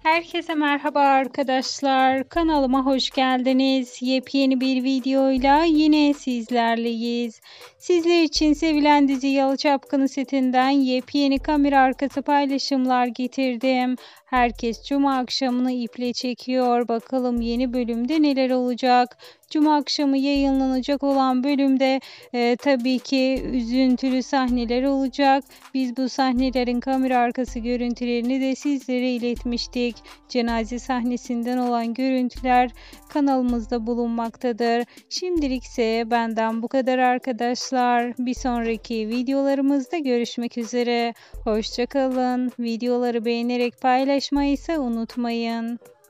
Herkese merhaba arkadaşlar. Kanalıma hoş geldiniz. Yepyeni bir videoyla yine sizlerleyiz. Sizler için sevilen dizi Yalı Çapkını setinden yepyeni kamera arkası paylaşımlar getirdim. Herkes Cuma akşamını iple çekiyor. Bakalım yeni bölümde neler olacak? Cuma akşamı yayınlanacak olan bölümde tabii ki üzüntülü sahneler olacak. Biz bu sahnelerin kamera arkası görüntülerini de sizlere iletmiştik. Cenaze sahnesinden olan görüntüler kanalımızda bulunmaktadır. Şimdilikse benden bu kadar arkadaşlar. Bir sonraki videolarımızda görüşmek üzere. Hoşça kalın. Videoları beğenerek paylaşmayı ise unutmayın.